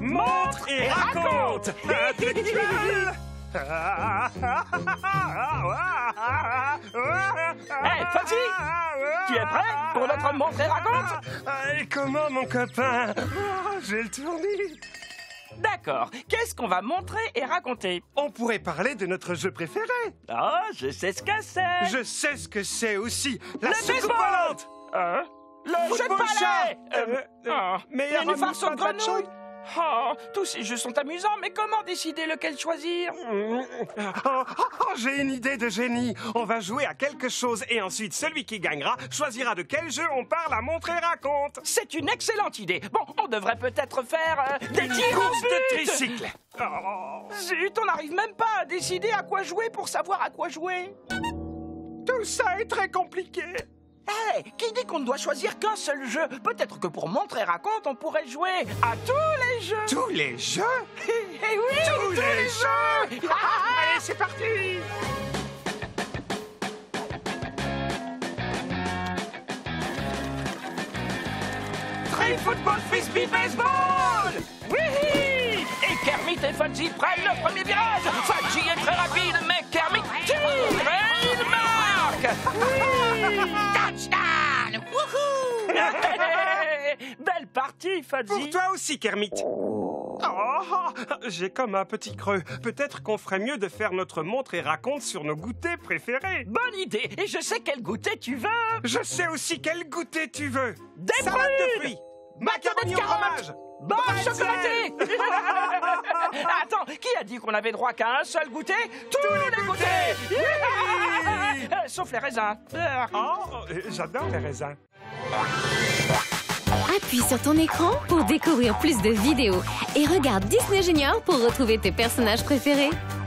Montre et raconte. Hey, Fonzie, tu es prêt pour notre montre et raconte? Et comment, mon copain? J'ai le tournis. D'accord, qu'est-ce qu'on va montrer et raconter? On pourrait parler de notre jeu préféré. Ah, je sais ce que c'est. Je sais ce que c'est aussi. La Le soucoupe baseball. volante. Le jeu de Football palais. meilleur une ami farce aux pas de grenouilles. chou. Oh, tous ces jeux sont amusants, mais comment décider lequel choisir? J'ai une idée de génie. On va jouer à quelque chose et ensuite celui qui gagnera choisira de quel jeu on parle à montrer et raconte. C'est une excellente idée. Bon, on devrait peut-être faire des Une tirs au course de but. tricycle. Zut, on n'arrive même pas à décider à quoi jouer pour savoir à quoi jouer. Tout ça est très compliqué. Hé, qui dit qu'on ne doit choisir qu'un seul jeu? Peut-être que pour montrer et raconte, on pourrait jouer à tous les jeux. Tous les jeux? Eh oui, Tous les jeux. Allez, c'est parti. Trail football, frisbee, baseball. Oui. Et Kermit et Fonzie prennent le premier virage. Fonzie est très rapide, mais Kermit tire et il marque. Touchdown! Wouhou! Belle partie, Pour Fonzie. toi aussi, Kermit. J'ai comme un petit creux. Peut-être qu'on ferait mieux de faire notre montre et raconte sur nos goûters préférés. Bonne idée. Et je sais quel goûter tu veux. Je sais aussi quel goûter tu veux. Des Salade de prunes. fruits. Macaroni au fromage. Beurre Bretzel. chocolaté. Attends, qui a dit qu'on avait droit qu'à un seul goûter? Tous les goûters. Sauf les raisins. J'adore les raisins. Appuie sur ton écran pour découvrir plus de vidéos et regarde Disney Junior pour retrouver tes personnages préférés.